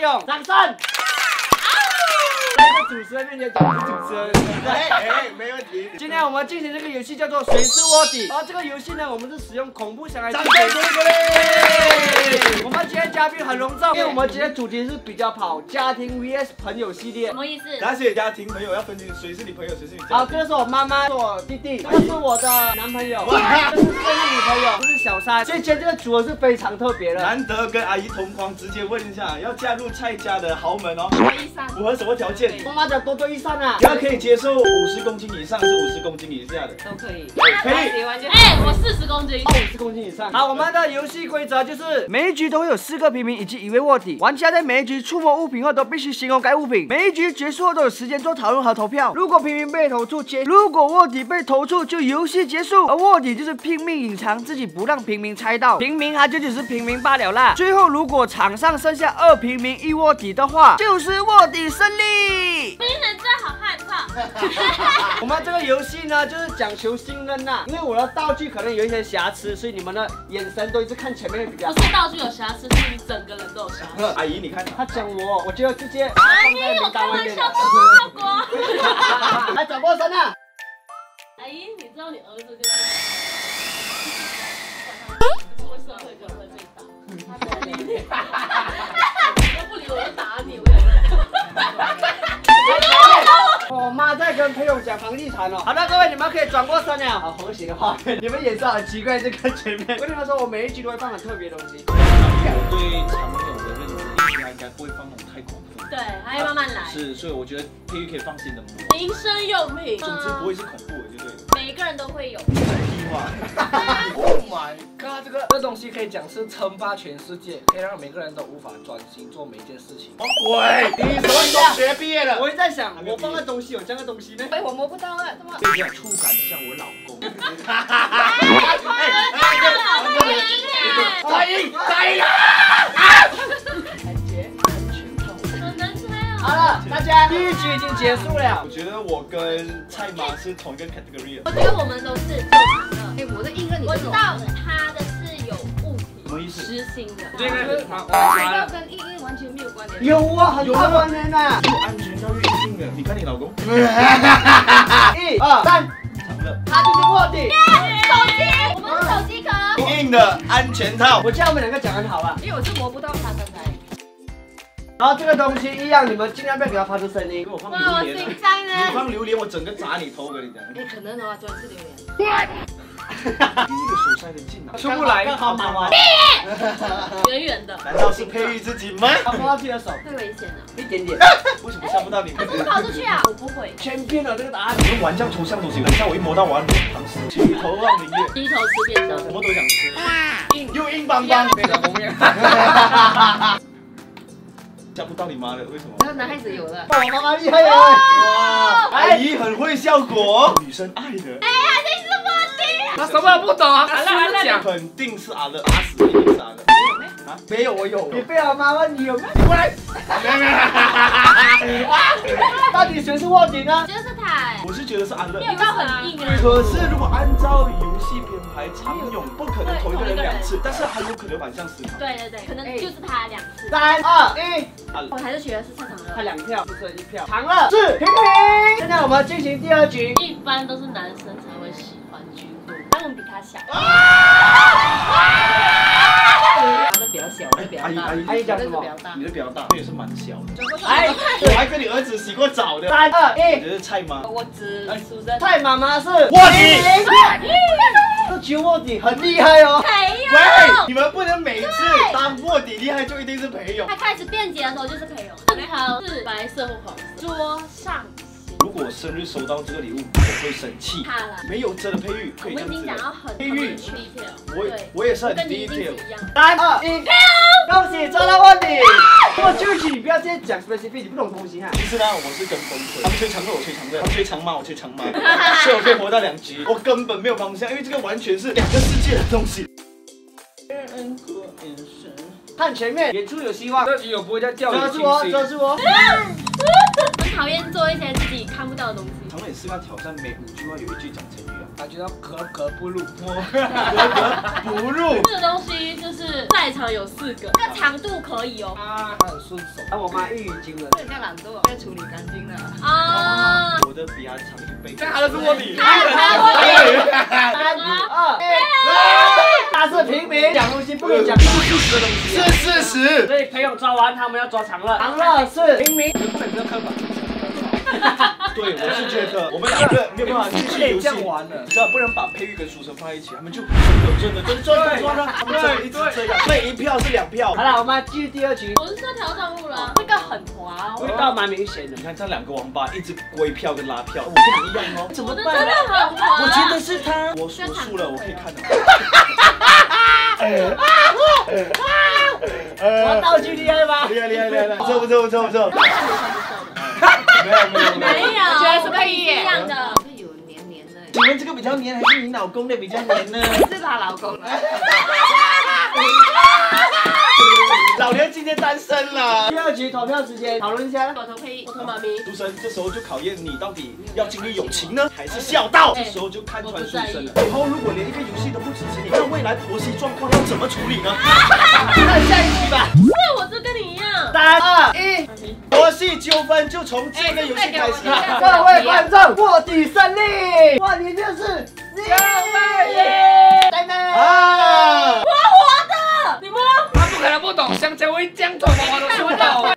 用，掌声！在主持人面前讲主持人， 没问题。 今天我们进行这个游戏叫做谁是卧底，而这个游戏呢，我们是使用恐怖箱来进行。我们今天嘉宾很隆重，因为我们今天主题是比较跑家庭 VS 朋友系列。 什么意思？ 哪些家庭朋友要分清谁是你朋友，谁是你家好， 庭？ 这个是我妈妈，是我弟弟，这个是我的男朋友，这是生日女朋友，这是小三。所以今天这个组合是非常特别的。 难得跟阿姨同框，直接问一下，要嫁入蔡家的豪门哦， 一三符合什么条件？ 妈妈讲多多益善啊， 只要可以接受50公斤以上，是50公斤以下的。 都可以。 可以。 喜欢就哎，我40公斤。 50公斤以上。好，我们的游戏规则就是每一局都会有4个平民以及1位卧底，玩家在每一局触摸物品后都必须形容该物品。每一局结束后都有时间做讨论和投票。如果平民被投出，如果卧底被投出，就游戏结束。而卧底就是拼命隐藏自己，不让平民猜到。平民他就只是平民罢了啦。最后如果场上剩下2平民1卧底的话，就是卧底胜利。 冰人真好害怕。 我们这个游戏呢，就是讲求信任呐，因为我的道具可能有一些瑕疵，所以你们的眼神都一直看前面会比较好。 不是道具有瑕疵，是你整个人都有瑕疵。 阿姨，你看他讲我就直接阿姨，我开玩笑，效果。 来转过身啊！ 阿姨，你知道你儿子就是社会可能会被打，他不理你，你都不理我就打你， 我妈在跟朋友讲房地产哦。好的，各位，你们可以转过身了。好和谐的画面，你们眼神很奇怪，就看前面。我跟你们说，我每一局都会放很特别的东西。 我对常友的认知，他应该不会放那种太恐怖。 对，还要慢慢来。 是，所以我觉得佩玉可以放心的摸。 民生用品， 总之不会是恐怖的，就对了。 每一个人都会有。 Oh my god，这东西可以讲是称霸全世界，可以让每个人都无法专心做每一件事情。 哦，喂，你什么中学毕业的？ 我一直在想，我放的东西有这样的东西吗？哎，我摸不到啊，怎么？ 这样触感像我老公。答应啊！ 好了，大家第一局已经结束了。 我觉得我跟蔡妈是同一个 category 我觉得我们都是正常的。 哎，我的硬任你我知道他的是有物体， 什么意思？ 实心的。 这个是知道跟硬任完全没有关联。 有啊，很大关联的。 有安全教育一定的。你看你老公。 1、2、3， 长了。 他就是卧底。 手机，我们的手机壳。 硬的安全套。 我叫他们2个讲很好了。 因为我是摸不到他刚才。 然后这个东西一样，你们尽量不要给它发出声音。 给我放哇，我榴莲。 紧张你呢。 放榴莲，我整个砸你头，我跟你讲。 哎，可能的话，专是榴莲。 第一个手塞的进来， 出不来，刚好满完。 远远的。 难道是佩玉自己吗？ 他摸到自己的手， 太危险了。 一点点。 为什么吓不到你们？ 跑出去啊！我不会。 全骗了这个答案。 你们玩这样抽象东西，等一下我一摸到我要躺死。举头望明月， 低头吃便当。 什么都想吃。硬又硬邦邦， 没了封面。 吓不到你妈了，为什么？ 然后男孩子有了。 我妈妈厉害哦！ 哇，阿姨很会效果，女生爱的。 他什么都不懂啊！讲肯定是阿乐，打死一定是阿乐。啊，没有，我有。 你被我妈问你有没有？你过来。到底谁是卧底呢？ 就是他， 我是觉得是阿乐。 没有到很硬啊。 可是如果按照游戏编排，常勇不可能同一个人2次，但是很有可能反向思考。 对对对，可能就是他2次。 3、2、1， 我还是觉得是蔡长他乐。 2票，不是1票，长乐是平平。现在我们进行第2局。 一般都是男生才会喜欢军陆，但我们比他小。 他的比较小，我的比较大。 阿姨讲什么？ 你的比较大，那也是蛮小的。 哎， 我还跟你儿子洗过澡的。 3、2、 我 1， 觉得蔡妈。 我只属真。 蔡妈妈是卧底。 这局卧底很厉害哦。 没有。 喂，你们不能每次当卧底厉害就一定是裴勇。 他开始辩解的时候就是裴勇。正常是白色或黄色。桌上。 如果我生日收到这个礼物，我会生气。 怕了。 没有真的佩玉可以这样子。 我已经讲到很 detail。 我也是很跟你一定 detail。 是一样。 3、2、1，恭喜抓到卧底。这么究极，你不要直接讲 specific， 你不懂东西哈。 其实呢，我是跟风吹，他们吹长乐，我吹长乐；他们吹长马，我吹长马，所以我可以活到2局。我根本没有方向，因为这个完全是2个世界的东西。 看前面，演出有希望。这局我不会再掉眼睛。遮住我，遮住我。 很讨厌做一些自己看不到的东西。 常也是要挑战每5句话有1句讲成语啊。 感觉到格不入， 不入。 这个东西就是在场有4个，这个长度可以哦。 他很顺手，我妈一语惊人。 这叫懒惰，被处理干净了。 啊！ 我的比他长1倍。 这还是卧底。 还有卧底。 3、2、1，他是平民，讲东西不能讲是事实的东西， 是事实。 所以裴勇抓完，他们要抓长乐，长乐是平民，你们不能这刻板。 对，我是觉得我们2个没有办法继续游戏， 这样玩了， 你知道不能把佩玉跟书生放在一起，他们就真的抓了，他们真的一直这样，所以1票是2票。 好了，我们继续第2局， 我是这条上路了，这个很滑哦。 味道蛮明显的。 你看这2个王八一直归票跟拉票，我跟你一样哦，怎么办？ 我的真的很滑。 我觉得是他，我输了，我可以看到。 我道具厉害吗？ 厉害，不错。没有， 觉得是不一样的， 是有黏黏的， 你们这个比较黏，还是你老公的比较黏呢？ 是她老公了。 老娘今天单身了。 第2局投票时间，讨论一下。 我投佩，我投妈咪。 书生这时候就考验你到底要经历友情呢，还是孝道？这时候就看穿书生了。以后如果连一个游戏都不支持你，那未来婆媳状况要怎么处理呢？ 看下一集吧。 是，我就跟你一样。 3、2、1， 婆媳纠纷就从这个游戏开始。 各位观众，卧底胜利！卧底就是你，妹妹啊！ 我活的，你摸。 他不可能不懂，香蕉会降头发我都说到。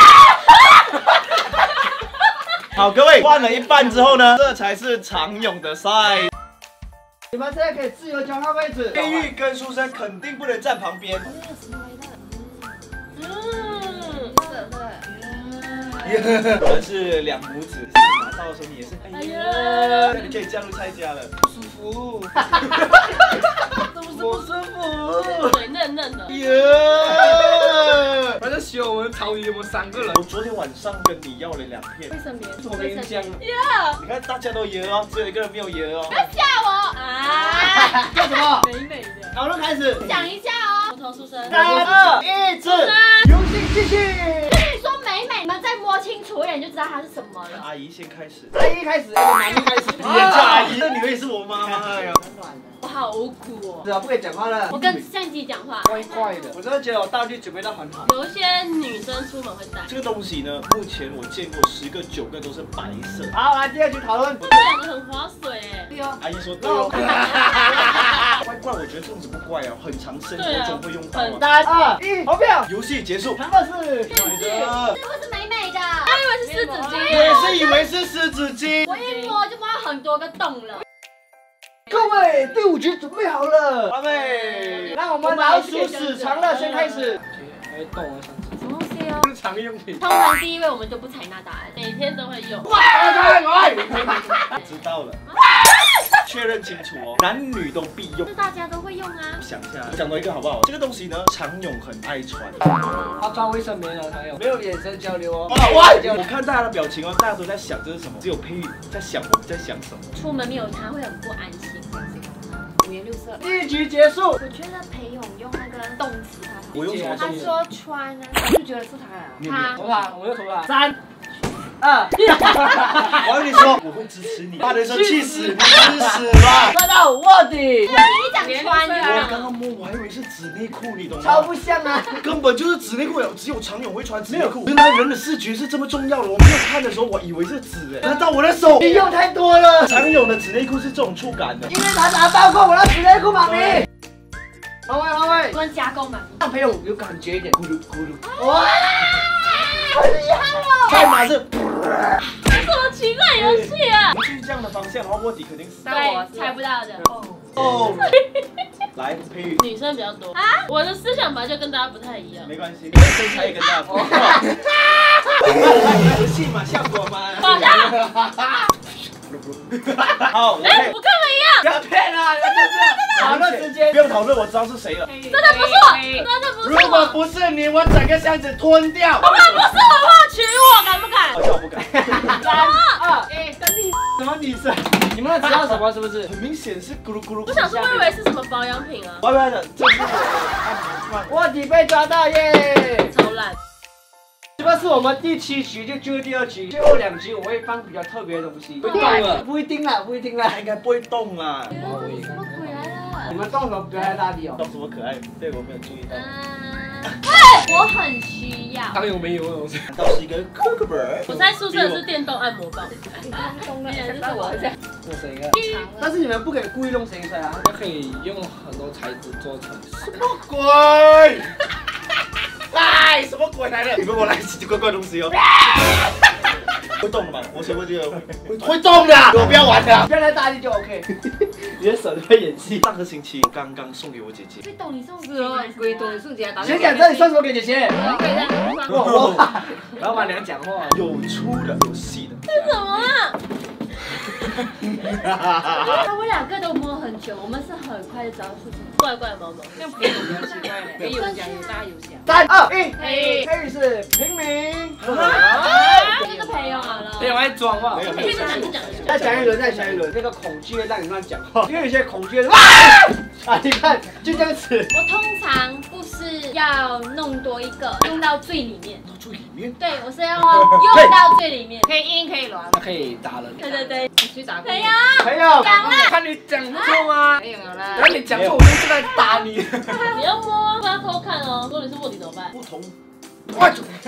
好，各位换了一半之后呢，这才是常勇的赛。 你们现在可以自由交换位置。 佩玉跟书生肯定不能站旁边。我们是2母子，拿到的时候你也是，哎呀，你可以加入蔡家了，不舒服，不舒服， 对，嫩嫩的。 耶！ 反正选我们曹宇有没有3个人？ 我昨天晚上跟你要了2片， 卫生棉， 我跟你讲， 呀， 你看大家都耶哦，只有一个人没有耶哦。 不要吓我啊！ 叫什么？ 美美的， 讨论开始。 想一下哦。我投书生。 3、2、1，走！游戏继续。 跟你说美美，你们再摸清楚一点就知道它是什么了。 阿姨先开始， 阿姨开始，男一开始。 你也叫阿姨，那女儿也是我妈妈呀。 我好无辜哦。 是啊，不可以讲话了。 我跟相机讲话。 怪怪的。我真的觉得我道具准备到很好。 有一些女生出门会带。 这个东西呢，目前我见过10个9个都是白色。 好，来第2局讨论。 这2个很划水哎。对哦。 阿姨说对哦。怪，我觉得这种子不怪哦，很常生活中会用到。 3、2、1，投票。 游戏结束。 长乐是。 这会是美美的。我以为是湿纸巾。 我也是以为是湿纸巾。 我一摸就摸到很多个洞了。 各位，第5局准备好了。 阿妹， 让我们老鼠屎长乐先开始。 还动啊， 什么东西哦？ 日常用品。 通常第1位我们就不采纳答案，每天都会用。 知道了。确认清楚哦，男女都必用。 是大家都会用啊。 想一下，我讲到一个好不好？这个东西呢，常勇很爱穿。 他穿卫生棉了，还有没有眼神交流哦？ 我看大家的表情哦，大家都在想这是什么，只有佩玉在想我们在想什么。 出门没有它会很不安心。 5颜6色。 第1局结束。 我觉得裴勇用那个动词他我用什么动词？ 他说穿啊， 我就觉得是他了。 投他，我就投他。3、2、1， 我跟你说，我会支持你。大人说气死，你吃屎吧！ 快到卧底。 你讲穿就我刚刚摸，我还以为是纸内裤，你懂吗？ 超不像啊！ 根本就是纸内裤，只有常勇会穿纸内裤。原来人的视觉是这么重要的，我没有看的时候，我以为是纸哎，难道我的手？ 你用太多了。 常勇的纸内裤是这种触感的， 因为他拿包括我的纸内裤，妈咪。换位， 不能加工嘛。 让朋友有感觉一点，咕噜咕噜。哇， 好厉害哦！ 代码是。 这什么奇怪游戏啊？ 我们去这样的方向，然后卧底肯定死。 对，猜不到的。 哦，来，佩玉。 女生比较多啊。我的思想本来就跟大家不太一样。 没关系，你的身材也跟大家不一样。游戏嘛，效果嘛。好， 哎，我跟我一样。 不要骗啊！你们就是讨论时间， 不用讨论，我知道是谁了。 真的不是我，真的不是我。 如果不是你，我整个箱子吞掉。 如果不是我的话，娶我敢不敢？ 好像我不敢。 3、2、1，跟你什么女生？你们知道什么是不是？ 很明显是咕噜咕噜。 我想说，我以为是什么保养品啊。 歪歪的，这是我的按摩棒。 卧底被抓到耶！ 超烂。 这个是我们第7局，就最后第2局，最后2局我会放比较特别的东西。 会动了， 不一定啦，不一定啦。 他应该不会动啦。 什么鬼来了？ 你们动什么不要太大力哦。 动什么可爱？对我没有注意到。 我很需要。 他有没有东西？ 难道是一个 Cooker？ 我在宿舍是电动按摩棒。 动了， 这是我这样。 这是一个， 但是你们不可以故意弄声音出来啊。 它可以用很多材质做成。 鬼！哎，什么鬼来的？你们我来奇奇怪怪东西哦。会动的吗？我先问这个，会动的，我不要玩的。 不要太大力就 OK。 你的手在演戏。上个星期刚刚送给我姐姐。 会动你送是哦，鬼动送姐打。 先讲这里送什么给姐姐？ 我老板娘讲话， 有粗的，有细的。 这是什么啊？他们2个都摸很久，我们是很快就找到事情。怪怪毛毛， 这样朋友比较奇怪嘞，没有讲有大有小。 3、2、1， 嘿， 黑是平民。 就是朋友好了。 别往外装嘛。 没有没有。 再讲一轮，再讲一轮，那个恐惧会让你乱讲话，因为有些恐惧啊，你看就这样子。 我通常不是要弄多一个，用到最里面。 到最里面。 对，我是要用到最里面。 可以硬可以软， 它可以打人。 对对对， 你去打朋友， 朋友， 讲了， 看你讲错吗？ 没有啦然。后你讲错，我就现在打你。 你要摸，不要偷看哦。如果你是卧底怎么办？ 不同。 我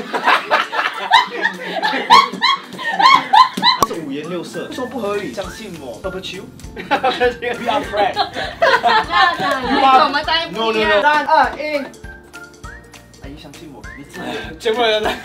它是5颜6色，说不合理，相信我。Double Q。We are friends。 我们答应不一样。 3、2、1， 阿姨相信我，你自己。 全部人来。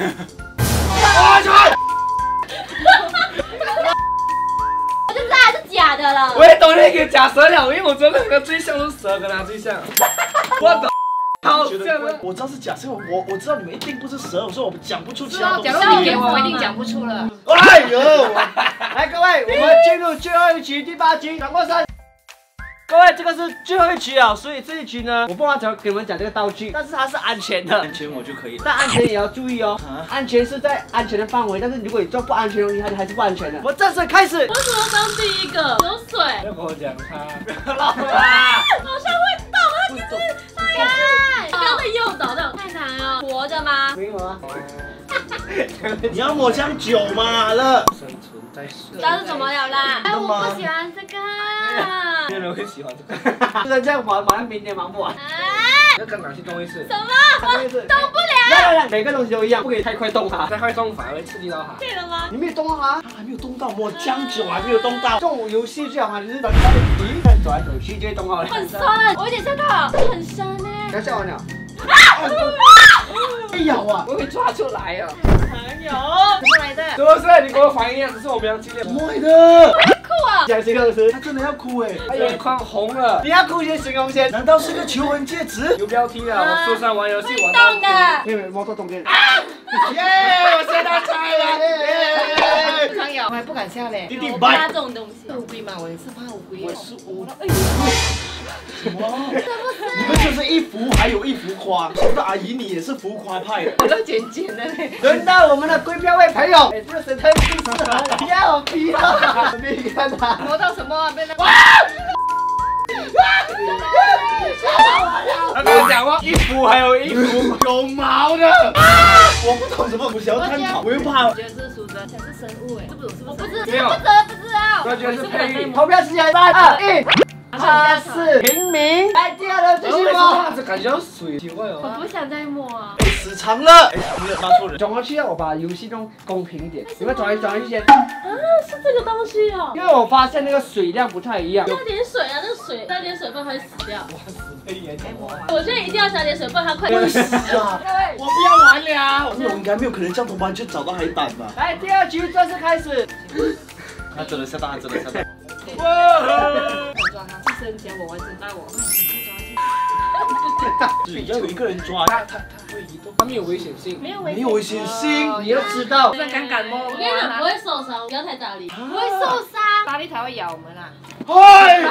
我就知道它是假的了。 我也懂那个假蛇了，因为我真的和最像是蛇，跟它最像。我的，好觉像得我知道是假设，我知道你们一定不是蛇，我说我们讲不出其他东西。 假如你给我，我一定讲不出了。 哎呦！ 来各位，我们进入最后一局，第8局，转过身。各位，这个是最后一局啊，所以这一局呢，我不知道给你们讲这个道具，但是它是安全的， 安全我就可以了。 但安全也要注意哦啊， 安全是在安全的范围，但是如果你做不安全的东西，它还是不安全的。我正式开始。 为什么当第一个？有水， 不要跟我讲他。 好像会动啊，其实太难。刚刚被诱导到，太难了。活着吗？ 没有啊。 你要抹香酒吗？了。 生存在水。 知道是什么了啦？哎，我不喜欢这个。 没有人会喜欢这个。 不能这样玩，马上明年玩不完。 要跟哪去动一次？ 什么？ 动不了。来，每个东西都一样，不可以太快动它。 再快动反而会刺激到它。 可以了吗？ 你没有动到它。 他还没有动到，抹香酒还没有动到。 这种游戏最好玩就是等它一走来走去就会动到了。 很酸，我有点吓到，很深呢。 不要笑完了。 被咬啊！ 我会抓出来啊！ 朋友， 怎么来的？ 是不是？你跟我反应一样，只是我比较激烈。 怎么会的？ 酷啊！ 讲形容词， 他真的要哭哎！ 它眼眶红了。 你要哭先形容先。 难道是个求婚戒指？ 有标题了，我树上玩游戏玩动的。 没有摸到中间。 耶！我现在猜了！ 不常咬，我还不敢下嘞。 弟弟我怕拜。 这种东西。 乌龟嘛，我也是怕乌龟。 我是乌。什么？你们就是一浮还有一浮夸。是不是阿姨你也是浮夸派的？ 我都尖尖的嘞。 轮到我们的龟票位朋友，哎，这个神态第4盒，你要我逼了，你看他。 摸到什么啊？被那个。 他跟我讲话，一幅还有一幅。 有毛的。我不懂什么，我想要探讨，我又怕我。觉得是苏珍才是生物哎，是不是？ 我不知道， 没有不知道。 我觉得是配乐。 投票时间3、2、1，他是平民。来，第2轮继续摸。 这感觉到水，奇怪我哦。 不想再摸啊。 死长了，长了，骂错人。 转过去让我把游戏弄公平一点，你们转来去先， 啊，是这个东西哦。 因为我发现那个水量不太一样。 加点水啊，那个水加点水分它会死掉。 死被眼睛摸。 我觉得一定要加点水分，它快死啊！我不要玩了。我应该没有可能这样同班去找到海胆吧？ 来，第2局正式开始。 他真的吓到，他真的吓到。 哇！ 抓它，是生前我完整带我，快只要有一个人抓， 他会移动，他没有危险性。 没有没有危险性。 你要知道， 不然敢敢摸。 我跟你讲，不会受伤，不要太大力，不会受伤。 大力才会咬我们啊！ 嗨，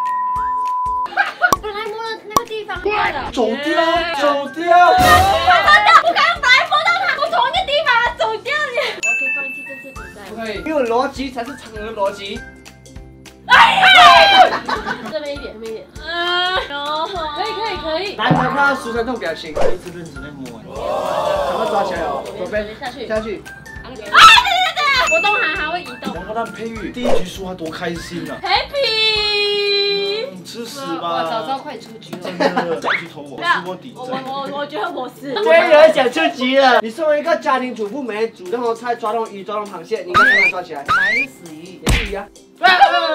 本来摸了那个地方掉了， 走掉，走掉。 我刚刚本来摸到它，我同一个地方走掉了。我可以放弃这次比赛吗？ 可以。 没有逻辑才是常人的逻辑。 这边一点，这边一点。可以。 难得看到苏珊这种表情。 他一直认真在摸。 赶快抓起来哦，左边下去。 下去。 活动还会移动。 黄瓜蛋佩玉第一局输他多开心啊！ Happy。 吃屎哇， 吧！ 早知道快出局了。 真的，再去投我，输过底。 我觉得我是。 终于有人想出局了。你身为一个家庭主妇，每天煮那种菜，抓那种鱼，抓那种螃蟹，你应该把它抓起来。 哪一个死鱼？ 也是鱼啊。 它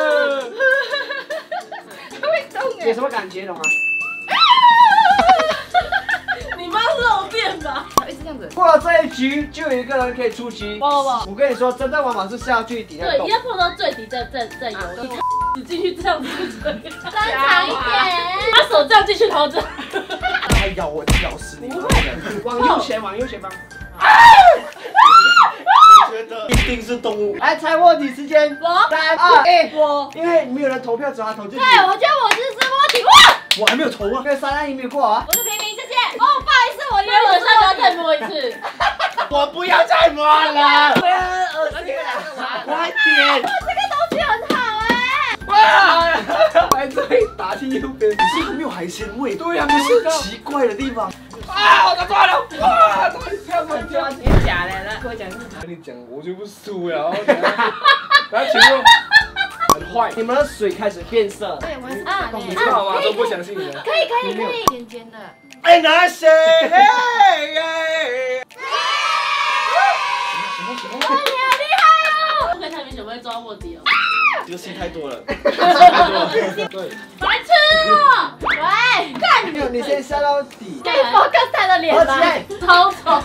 会动有什么感觉懂吗？ 你妈漏电吧？ 一直这样子。 过了这一局，就有一个人可以出局。 不， 我跟你说，真正玩法是下去底下对， 动一。定要碰到最底再游。你死进去这样子就可以了。伸长一点，把手这样进去，然后这样。 他咬我，咬死你！不会， 往右前，往右前方。 我觉得一定是动物。 来猜卧底时间。 我 3、2、1。 我， 因为没有人投票，只有他投进去。 对，我觉得我是直播题。哇！ 我还没有投啊因！为3、2、1没有过啊。 我是平民，谢谢。哦，不好意思，我以为我下次要再摸一次。 我不要再摸了！ 不要恶心了，快点！ 这个东西很好哎。 哇！来这里打去右边。 你是很没有海鲜味， 对呀， 这是奇怪的地方。 啊！我打断了！哇！怎么跳过去？ 你假的，来跟我讲是什么？ 跟你讲，我就不输了。然后全部很坏， 你们的水开始变色。 对，我是啊你知道吗？都不相信你的。 可以。 尖尖的。 哎，那谁？ 哇，你好厉害哦！不可以太明显，我会抓卧底哦。 这个戏太多了。 对， 白痴哦！喂，干没有，你先下到底。 给我刚才的脸吧，超丑。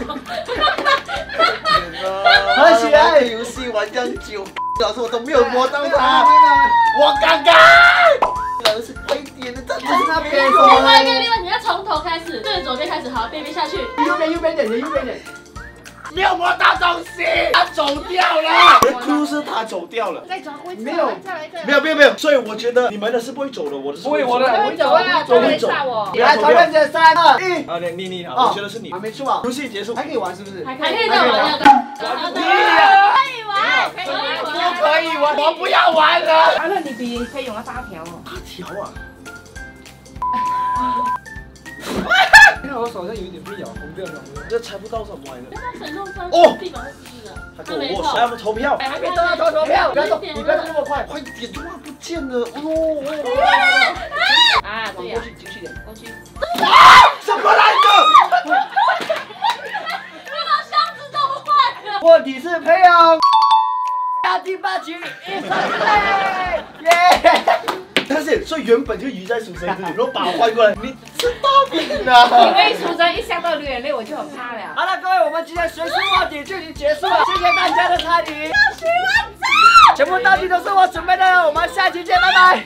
合起来。 游戏玩这样久，老师我都没有摸到他，我刚刚。老师快点的，站在那边。 另外一个，你要从头开始，对着左边开始，好，边下去。 右边点，右边点。 没有摸到东西，他走掉了。哭是他走掉了。 再抓过一次。 没有再来。 没有，所以我觉得你们的是不会走的，我的是不会我的， 会走啊， 走会杀我。 来，投票时3、2、1。 啊，你好，我觉得是你还。没出啊， 游戏结束， 还可以玩是不是？ 还可以再玩两个，可以玩， 不可以玩，我不要玩了。 完了，你比可以用了8条哦。 8条啊！ 你看我手上有一点被咬红掉了。 这猜不到什么玩意儿。 哦，地板会湿的， 他跟我握手，来我们投票。 还没到投票，不要动，你不要动那么快。 快点，哇，不见了！哦， 啊，对呀往过，去，进去点。 过去。 什么来的？ 箱子都坏了。 卧底是培养。第8局1胜1，耶！ 但是，所以原本就鱼在书生这里，然后把我换过来，你吃大饼因啊！ 为淑珍一想到流眼泪，我就很怕了。 好了，各位，我们今天谁是卧底就已经结束了，谢谢大家的参与。全部道具都是我准备的，我们下期见，拜拜。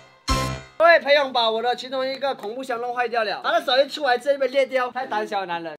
因为裴勇把我的其中一个恐怖箱弄坏掉了，他的手一出来，这边裂掉，太胆小的男人。